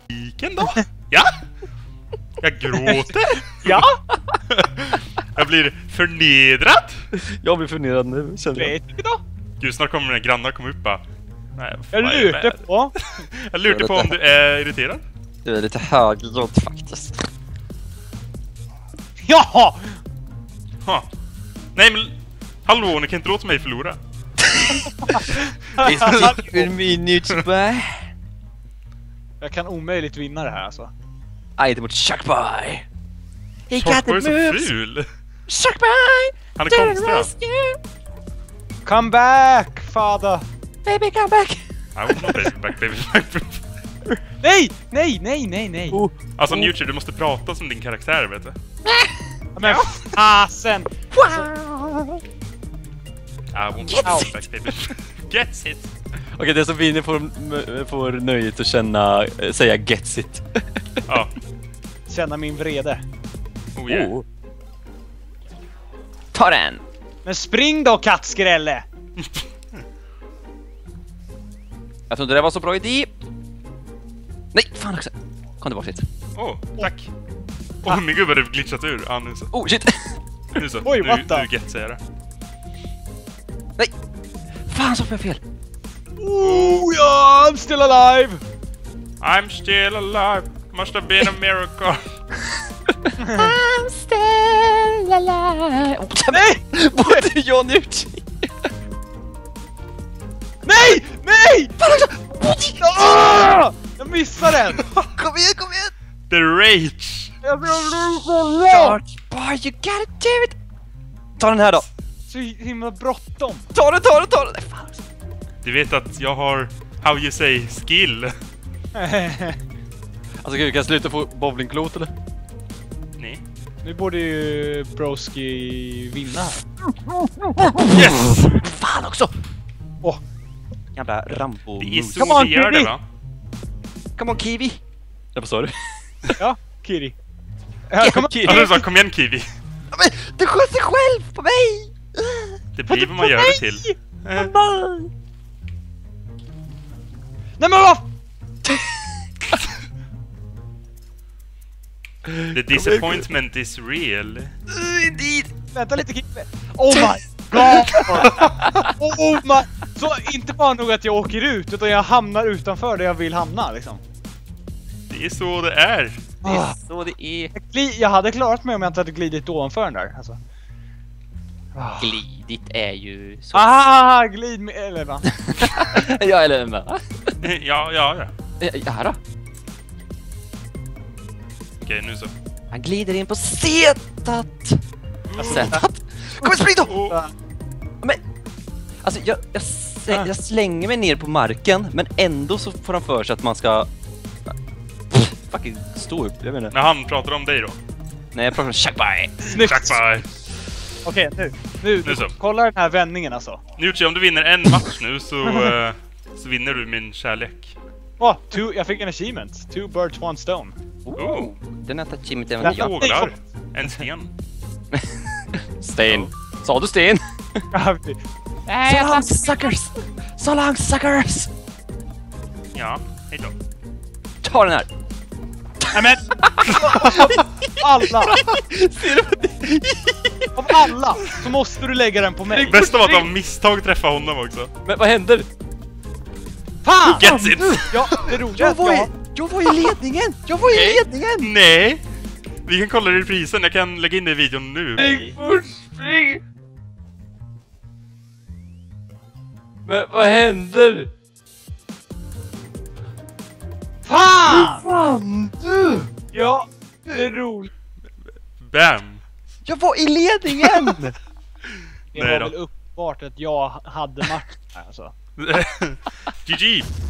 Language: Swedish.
Vilken då? Ja? Jag gråter. Ja? Jag blir förnedrad. Jag blir förnedrad nu, känner jag. Vet du då? Gud, snart kommer mina grannar komma upp bara. Nej, Jag vad är lutar det? på. Jag lutar på om du är irriterad. Du är lite högljudd faktiskt. Ja! Ha. Nej men, hallå, ni kan inte låta mig förlora. En minut bara. Jag kan omöjligt vinna det här alltså. Aj, det mot Sharkboy. He got the Sharkboy är så moves. ful. Sharkboy! Han är to the konstig. rescue. Come back, father! Baby, come back! I want no baby back, baby back. Nej! Nej, nej, nej, nej! Oh. Alltså Newtry, du måste prata som din karaktär, vet du. Men fasen! Wow. I want Gets no it. baby back, baby. Gets it. Okej, det som vinner får nöjet att känna, säga gets it. Ja. Känna min vrede. Oh yeah. Oh. Ta den! Men spring då, kattskrälle! Jag tror inte det var så bra idé. Nej, fan också. Kom tillbaka hit. Åh, tack. Åh, min gubbe hade glitchat ur. Ah, nu så. Oh, shit. Nu så. Oj, nu, what the? nu getsar jag det. Nej. Fan, så får jag fel. Oh, yeah, I'm still alive! I'm still alive. Must have been a miracle. I'm still alive. Oh, Nej! både jag och Newt. Nej! Nej! Fan också. Ah! Jag missade den! Kom igen, kom igen. The rage. Jag blir så George, boy, you gotta do it. Ta den här då. Så himla bråttom. Ta den, ta den, ta den. Nej, fan. Du vet att jag har, how you say, skill. Alltså, kan jag sluta få bowlingklot eller? Nej. Nu borde ju Broski vinna här. Yes! Fan också. Åh. Jävla Rambo. Det är moves. så Come on, vi gör det, Kiwi. va? Come on, Kiwi. Ja, vad sa du? Ja, Kiri. Ja, kom Kiwi. Ja, du sa kom igen, Kiwi. Ja, men du sköt sig själv på mig. Det blir vad man gör det till. Nej men vad? The disappointment is real. Indeed. Vänta lite Kiwi. Oh my god! Oh my... Så inte bara nog att jag åker ut, utan jag hamnar utanför där jag vill hamna liksom. Det är så det är. Det är så det är. Jag hade klarat mig om jag inte hade glidit ovanför den där alltså. Glidigt är ju så. Ah, glid med... Eller va? Ja, eller va? Ja. Ja då. Okej, nu så. Han glider in på setat. Setat? Kom igen, spring då! Oh. Men, alltså jag slänger mig ner på marken, men ändå så får han för sig att man ska fucking stå upp, jag menar. När han pratar om dig då. Nej, jag pratar om Sharkboy. Snyggt! Tack, bye. Okej, nu så. kolla den här vändningen alltså. Newtry, om du vinner en match nu så vinner du min kärlek. Jag fick en achievement. 2 birds, 1 stone. Oh. Den har tagit även Ja. jag. Fåglar. En sten. Sten. Sa du sten? So long, suckers! So long, suckers! Ja, hejdå. Ta den här. Nej men! Alla! Av alla så måste du lägga den på mig. Bäst av att av misstag träffa honom också. Men vad händer? Fan! Gets it! Ja, det roliga är att Jag var i ledningen! Jag var i ledningen! Nej! Vi kan kolla reprisen, jag kan lägga in det i videon nu. Men vad händer? Fan! Ja, det är roligt. Bam! Jag var i ledningen! Det Nej var då. väl uppenbart att jag hade matchen här alltså. GG!